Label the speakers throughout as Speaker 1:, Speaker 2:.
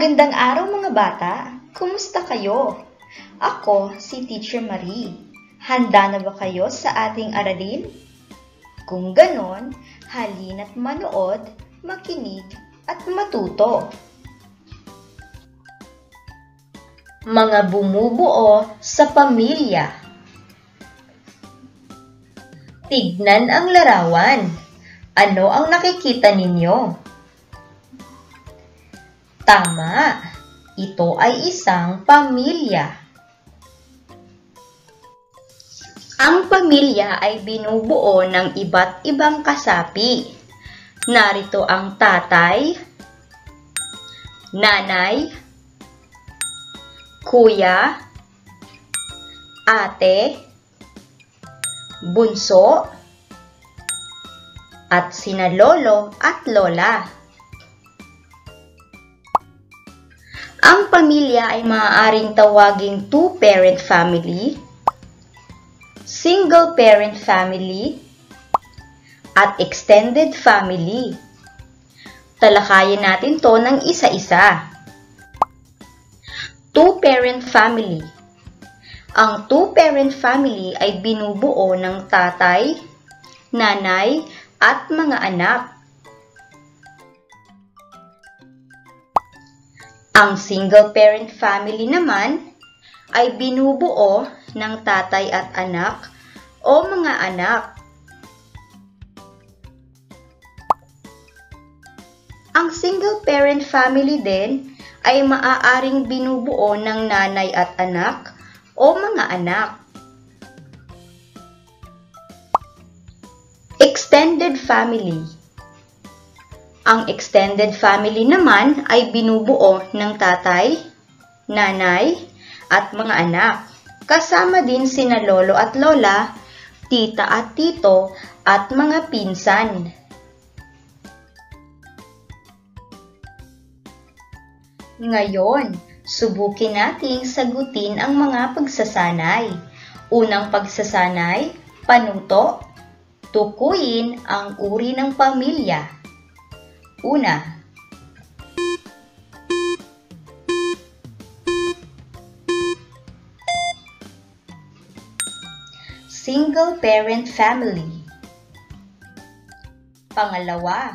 Speaker 1: Magandang araw mga bata! Kumusta kayo? Ako si Teacher Marie. Handa na ba kayo sa ating aralin? Kung ganon, halina't manood, makinig at matuto. Mga bumubuo sa pamilya. Tignan ang larawan. Ano ang nakikita ninyo? Tama, ito ay isang pamilya. Ang pamilya ay binubuo ng iba't ibang kasapi. Narito ang tatay, nanay, kuya, ate, bunso, at sina lolo at lola. Ang pamilya ay maaaring tawaging two-parent family, single-parent family, at extended family. Talakayin natin to ng isa-isa. Two-parent family. Ang two-parent family ay binubuo ng tatay, nanay, at mga anak. Ang single-parent family naman ay binubuo ng tatay at anak o mga anak. Ang single-parent family din ay maaaring binubuo ng nanay at anak o mga anak. Extended family. Ang extended family naman ay binubuo ng tatay, nanay, at mga anak. Kasama din sina lolo at lola, tita at tito, at mga pinsan. Ngayon, subukin nating sagutin ang mga pagsasanay. Unang pagsasanay, panuto. Tukuyin ang uri ng pamilya. Una, single-parent family. Pangalawa,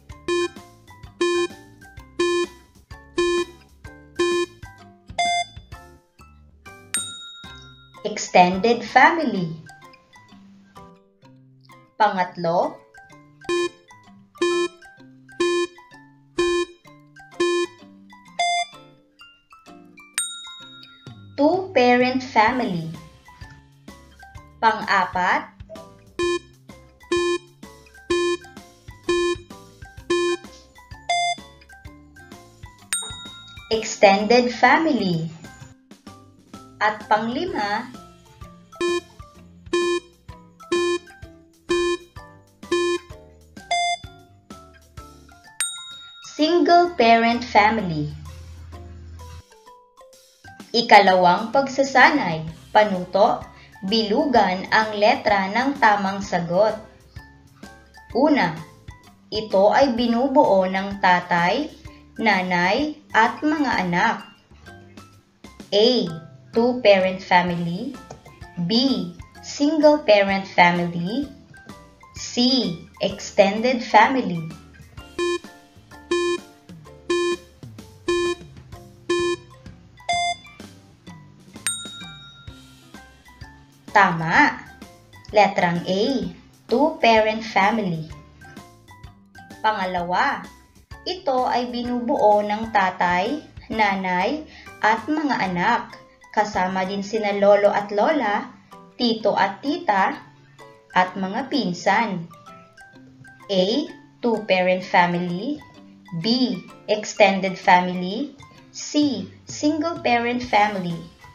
Speaker 1: extended family. Pangatlo, two-parent family. Pang-apat, extended family. At panglima, single-parent family. Ikalawang pagsasanay, panuto, bilugan ang letra ng tamang sagot. Una, ito ay binubuo ng tatay, nanay, at mga anak. A. Two-parent family. B. Single-parent family. C. Extended family. Tama! Letrang A, two-parent family. Pangalawa, ito ay binubuo ng tatay, nanay, at mga anak. Kasama din sina lolo at lola, tito at tita, at mga pinsan. A, two-parent family. B, extended family. C, single-parent family.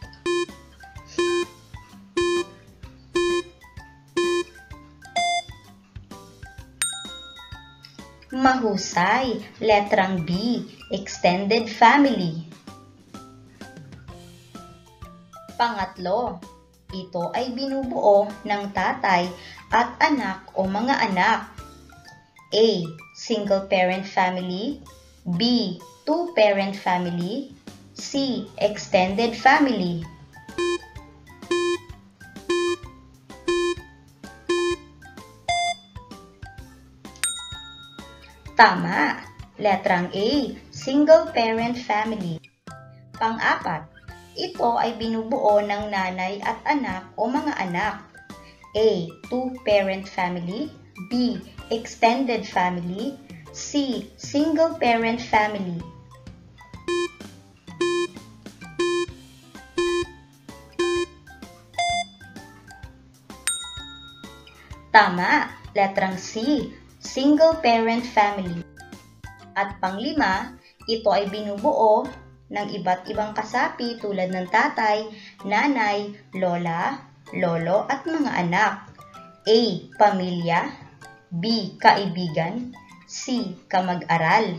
Speaker 1: Mahusay! Letrang B, extended family. Pangatlo, ito ay binubuo ng tatay at anak o mga anak. A. Single-parent family. B. two-parent family, C. Extended family. Tama! Letrang A. Single-parent family. Pang-apat, ito ay binubuo ng nanay at anak o mga anak. A. Two-parent family, B. Extended family, C. Single-parent family. Tama! Letrang C. Single-parent family. At panglima, ito ay binubuo ng iba't ibang kasapi tulad ng tatay, nanay, lola, lolo at mga anak. A. Pamilya, B. Kaibigan, C. Kamag-aral.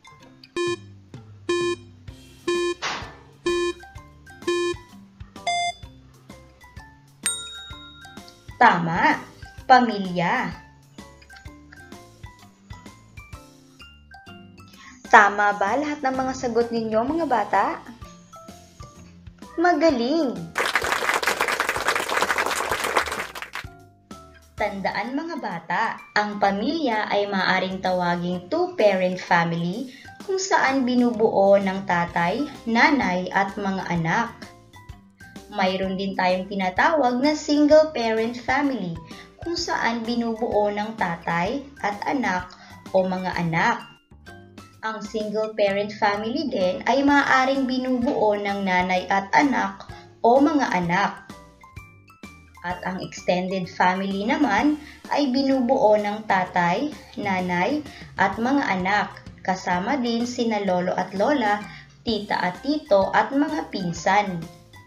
Speaker 1: Tama! Pamilya. Tama ba lahat ng mga sagot ninyo, mga bata? Magaling! Tandaan, mga bata, ang pamilya ay maaaring tawaging two-parent family kung saan binubuo ng tatay, nanay at mga anak. Mayroon din tayong tinatawag na single-parent family kung saan binubuo ng tatay at anak o mga anak. Ang single-parent family din ay maaaring binubuo ng nanay at anak o mga anak. At ang extended family naman ay binubuo ng tatay, nanay at mga anak, kasama din sina lolo at lola, tita at tito at mga pinsan.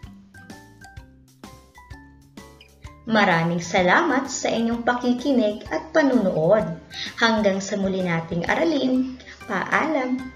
Speaker 1: Maraming salamat sa inyong pakikinig at panunood. Hanggang sa muli nating aralin. Paalam!